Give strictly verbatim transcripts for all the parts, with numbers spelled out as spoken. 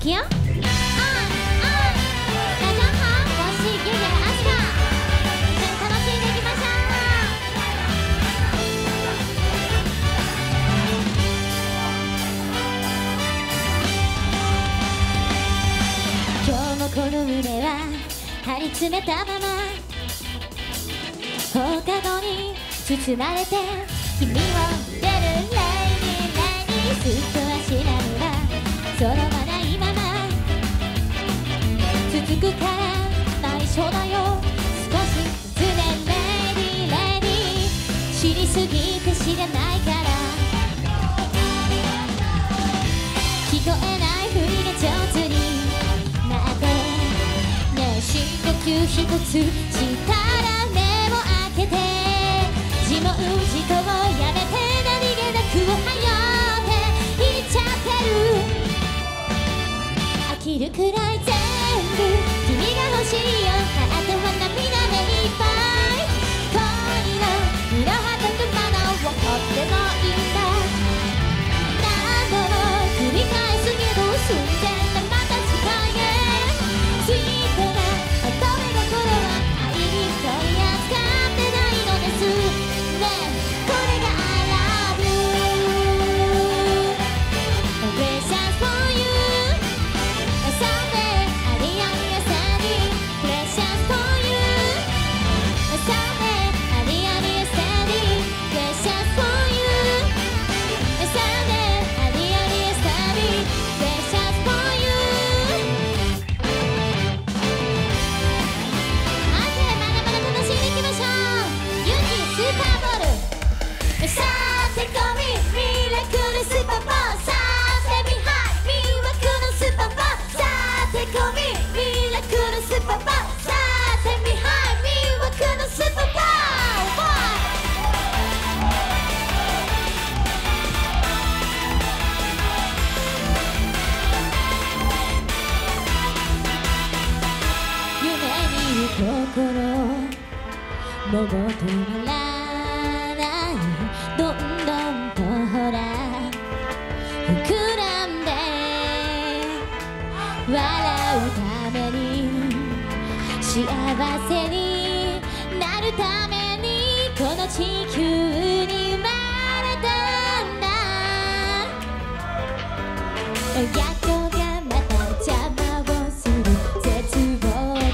きよ。ああ、大家好，我是月月的阿斯卡，一緒に楽しんでいきましょう。今日もこの胸は張り詰めたまま放課後に包まれて君を出るレイニーレイニーすっとはしながらそのままないまま続くから内緒だよ少しずつねレイニーレイニー知りすぎて知らないから聞こえないふりが上手になってね深呼吸一つしたら目を開けて自問自答をやめて何気なくおはようって言っちゃってる飽きるくらい全部君が欲しいよハートは涙でいっぱい恋のいろはとくものを追ってもいいんだ何度も繰り返すけど寸前でまた次回へスイートな乙女心は愛に取り扱ってないのですねこれが I love you Precious for you Someday ありあり朝に Precious for you Someday ありあり朝に Precious for you Someday ありあり朝に Precious for you OK まだまだ楽しんでいきましょうユニスーパーボールさあテコミミラクルスーパーボールさあセミハイミラクルスーパーボールさあテコミミラクルスーパーボールさあセミハイミラクルスーパーボール夢見る心もう止まらないどんどんとほら膨らんで笑うために幸せになるためにこの地球に生まれたんだ親子がまた邪魔をする絶望がそう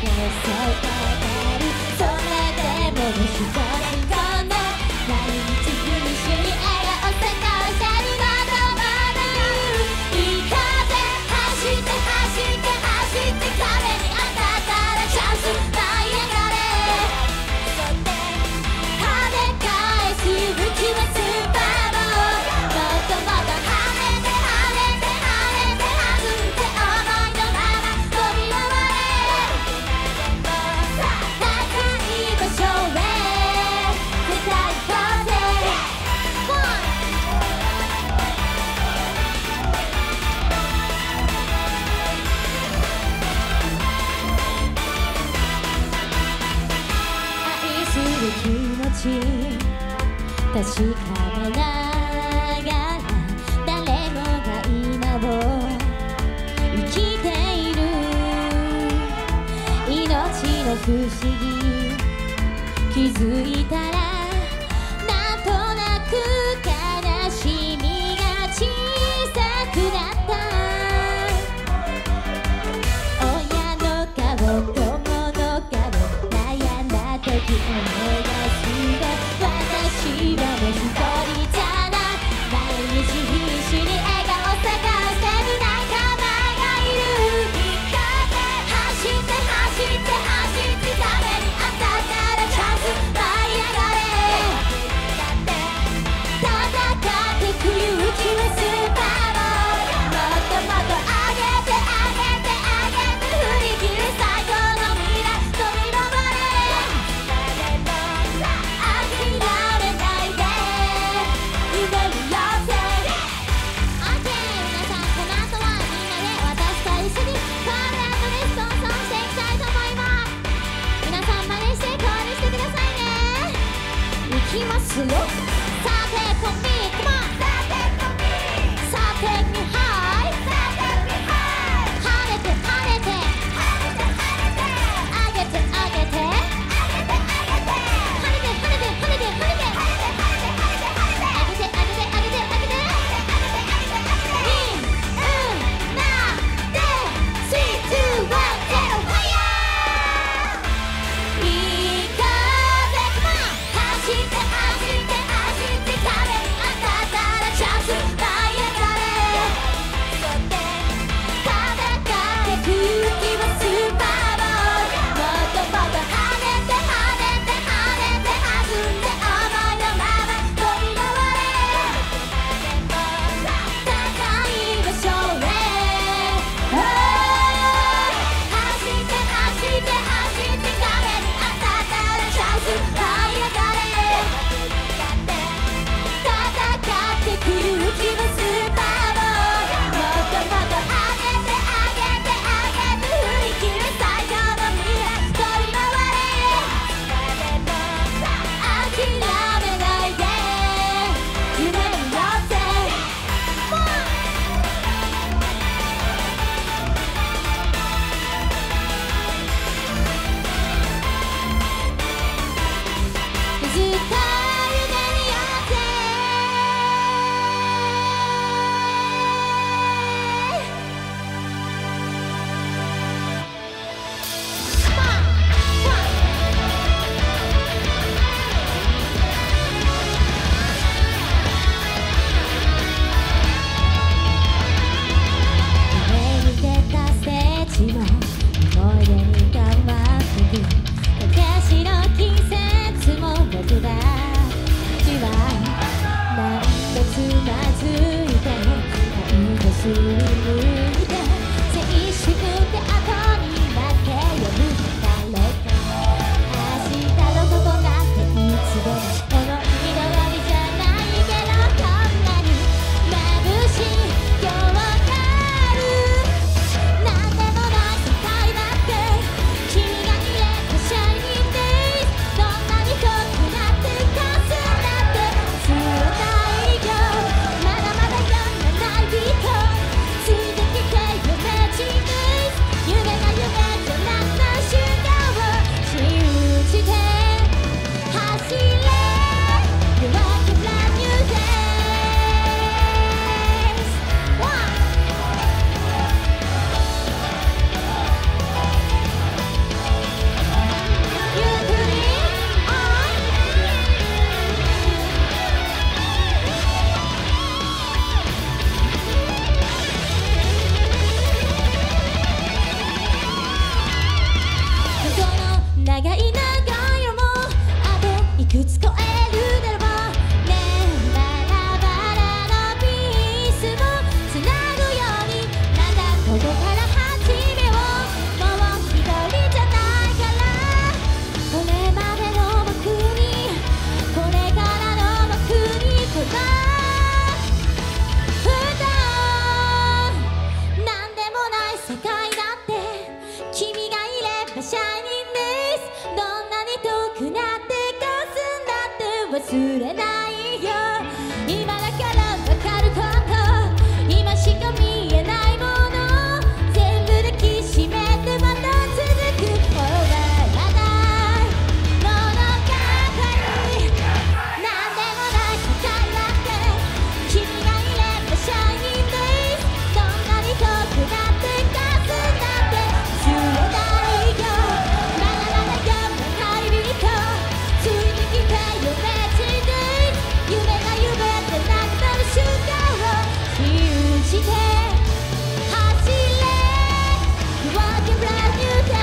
それでも一人この毎日一緒に笑顔を咲かせるのとまだいい風走って走って走って壁に当たったらチャンス舞い上がれそして跳ね返す武器はスーパーボールもっともっと跳ねて跳ねて跳ねて弾んで思いのまま飛び回れ高い場所へ絶対行こうぜ愛する気持ち確かめながら誰もが今を生きている命の不思議気づいたらなんとなく悲しみが小さくなった親の顔友の顔悩んだ時思い出して私はもう一人じゃない毎日必死に笑顔探してる仲間がいる走って走って走って壁に当たったらチャンス舞い上がれ戦ってく勇気はスーパーボールもっともっと上げて上げて上げて振り切る最高の未来飛び登れ諦めないで夢見ようぜ OK 皆さんこの後はみんなで私と一緒にコール&レスポンスをしていきたいと思います皆さん真似してコールしてくださいねいきますよさてコンビコマンさてコンビさてミハイさてミハイは振り向いて静粛って後になって呼ぶ誰か明日のここなんていつでも思い通りじゃないけどこんなに眩しい今日があるなんでもない世界だって君がいればシャイニングデイズどんなに遠くなってかすんだって忘れないよまだまだ読めないビートついてきて夢チーム夢が夢じゃなくなる瞬間を信じて走れ You walk a brand new days Oneゆっくり Onこの長い長い夜もあといくつ越えるだろうねえバラバラのピースをつなぐようになんだここから始めようもう一人じゃないからこれまでの僕にこれからの僕にこの歌をなんでもない世界だって君がいればシャイニングデイズどんなに遠くなってかすんだって忘れないよ今だからわかること今しか見えないもの全部抱きしめてまた続く終わらない物語なんでもない世界だって君がいればシャイニングデイズどんなに遠くなってかすんだって忘れないよまだまだ読めないビートついてきて夢チーム夢が夢でなくなる瞬間を信じて走れ You walk a brand new days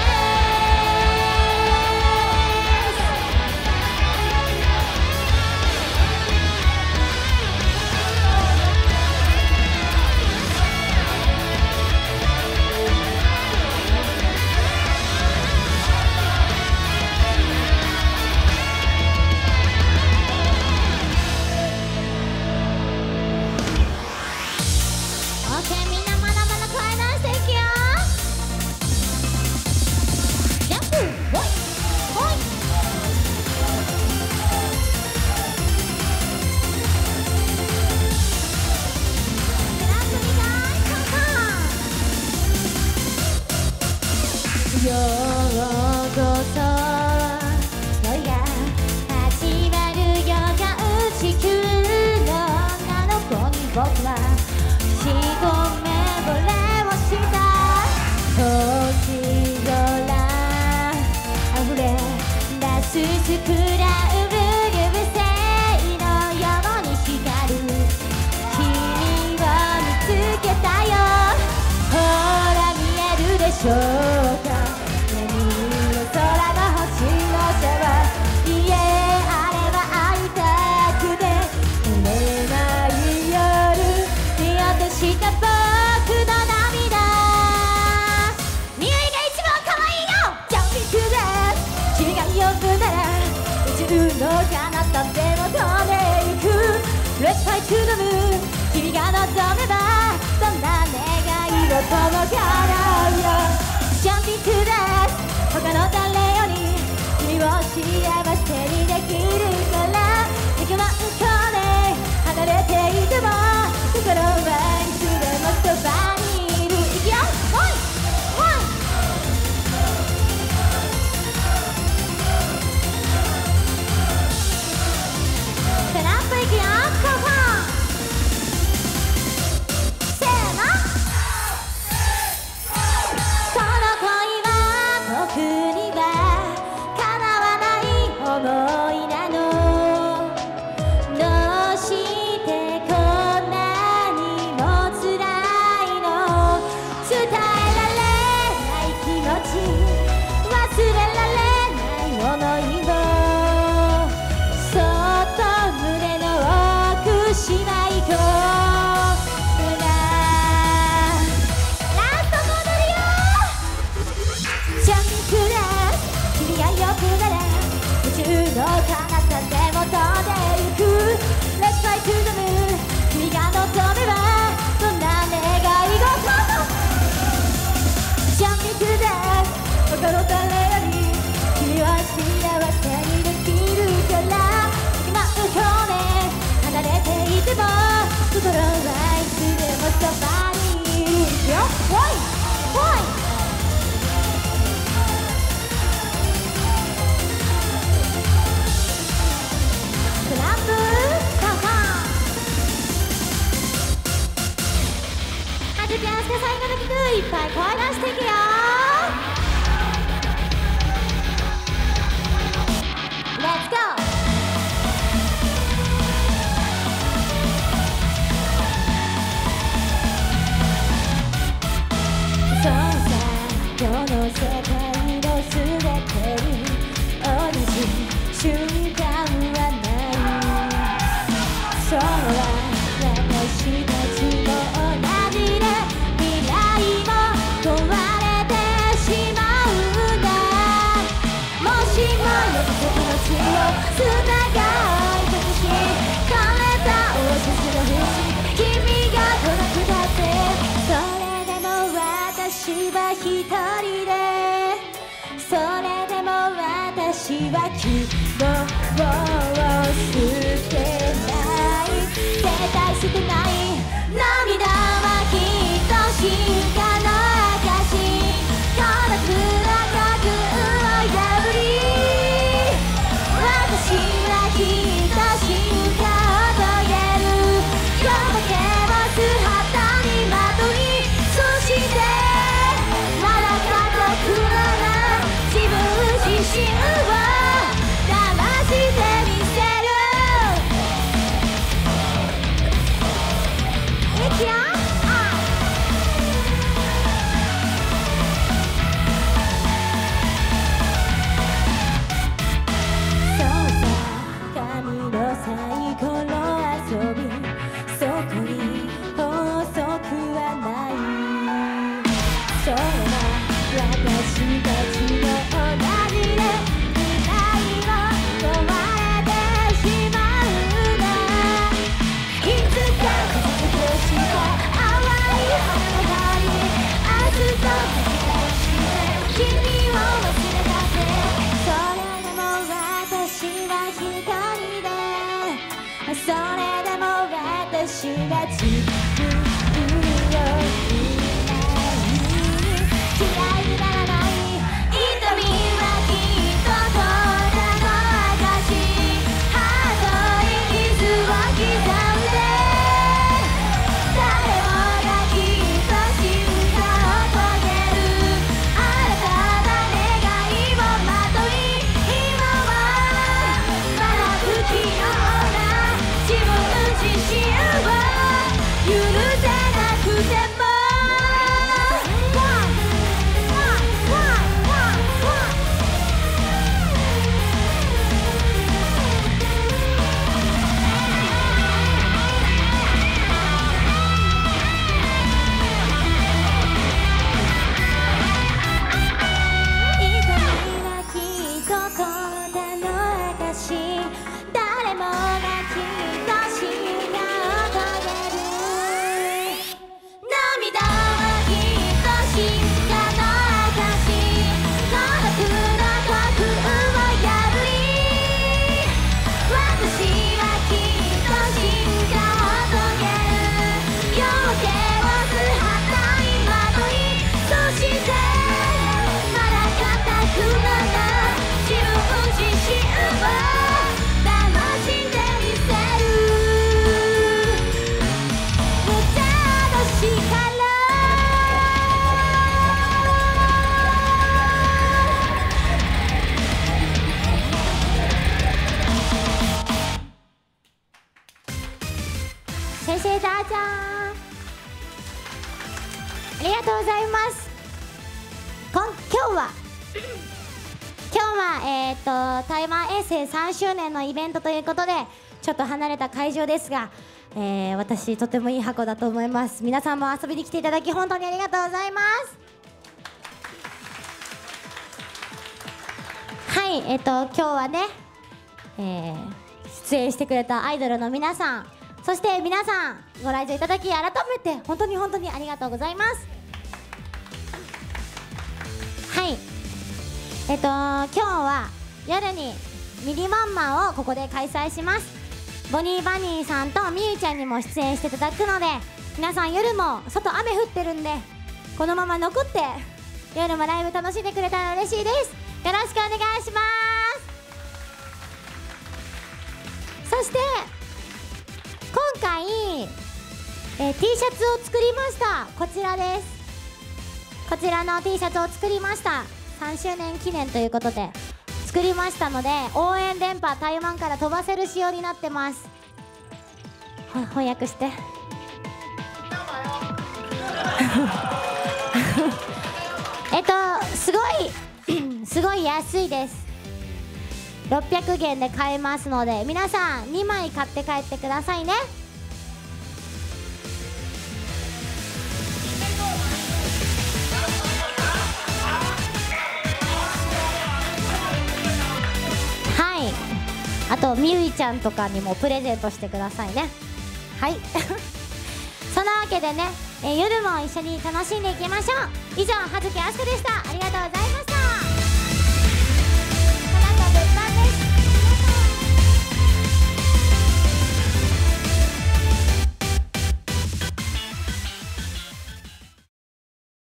OK みんなまだまだ声出していくよジャンプほいほいグランプリ大成功ようこそ恋が始まるよが地球の女の子に僕は一目惚れをした星空溢れ出すスクランブル星のように光る君を見つけたよほら見えるでしょうか眠る空の星のシャワーいえあれは会いたくて眠れない夜見落とした僕の涙匂いが一番可愛いよジャンピングです君が呼ぶなら宇宙の彼方でも飛んでゆく Let's fly to the moon 君が望めばどんな願い事も叶うよばにいるよ。おいおいクラップカンカン。はじき合わせて最後の曲いっぱい声出していくよ。レッツゴー。そうさ、この世界の全てに同じ瞬間はない。そうは私たちも同じで未来も壊れてしまうんだ。もしも約束の血をつながいたとし、枯れたオアシスの星君が来なくたって、それでも私は一人で、それでも私は希望を捨てない、絶対捨てない。涙はきっと進化の証、この暗が空を破り、私はきっと進化を遂げる。夜明けは素肌にまとい、そしてまだ過酷な自分自身を騙してみせる。いくよ。そうさ、神のサイコロ遊び、そこに法則はない。そうは私たちも同じで未来を壊れてしまうな。いつか家族とした淡い花の香り、明日として君を忘れたって、それでも私は一人で、それでも私は自分を嫌いにならない。痛みはきっとこれの証、ハートに傷を刻んで、誰もがきっと進化を遂げる。新たな願いをまとい、今はまだ不器用な自分自身を許せなくても、先生ダーちゃんありがとうございます。こん今日は今日はえっ、ー、と台湾衛星さんしゅうねんのイベントということでちょっと離れた会場ですが、えー、私とてもいい箱だと思います。皆さんも遊びに来ていただき本当にありがとうございます。はい、えっ、ー、と今日はね、えー、出演してくれたアイドルの皆さん、そして皆さんご来場いただき改めて本当に本当にありがとうございます。はい、えっと今日は夜にミニワンマンをここで開催します。ボニーバニーさんとみゆちゃんにも出演していただくので、 皆さん夜も外雨降ってるんでこのまま残って夜もライブ楽しんでくれたら嬉しいです。よろしくお願いします。そして今回、えー、T シャツを作りました。こちらです。こちらの T シャツを作りました。さんしゅうねん記念ということで作りましたので、応援電波台湾から飛ばせる仕様になってます。翻訳してえっとすごいすごい安いです。ろっぴゃくげんで買えますので皆さんにまい買って帰ってくださいね。はい、あとみゆいちゃんとかにもプレゼントしてくださいね。はいそんなわけでね、えー、夜も一緒に楽しんでいきましょう。以上、葉月あすこでした。ありがとうございました。